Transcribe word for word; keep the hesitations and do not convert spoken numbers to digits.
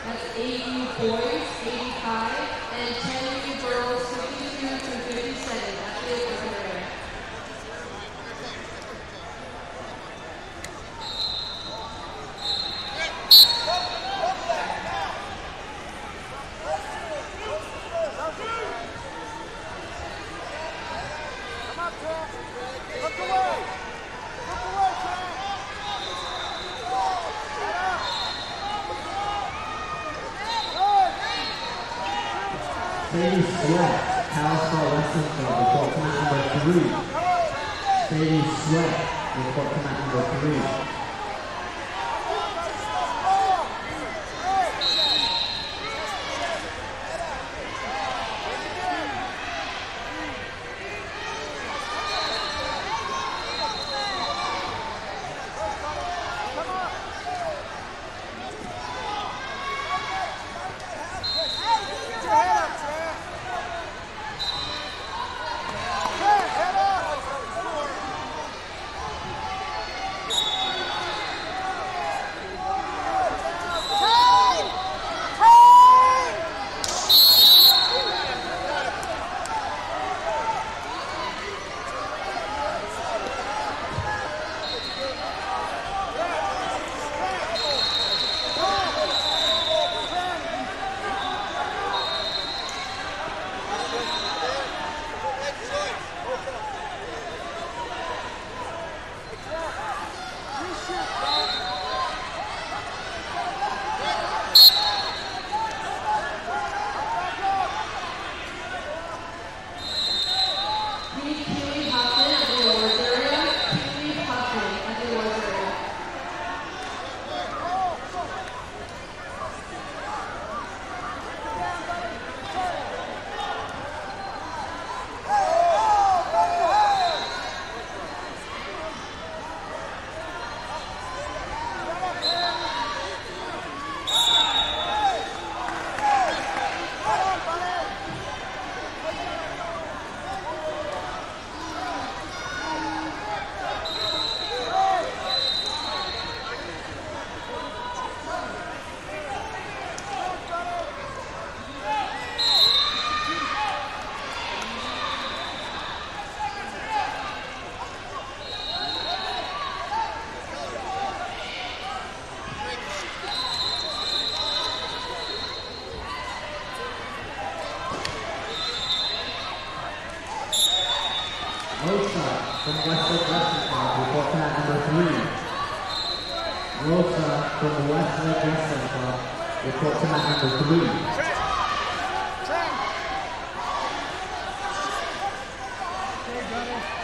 That's eight U boys, eighty-five, and ten U girls, fifty-two to fifty-seven. That's the open area. Sadie Sweat, Powerstar Wrestling Club, report to mat number three. Sadie Sweat, report to mat number three. Rosa from Westlake Wrestling Club, report to mat number three. Rosa from Westlake Wrestling Club, report to mat number three. Hey, brother.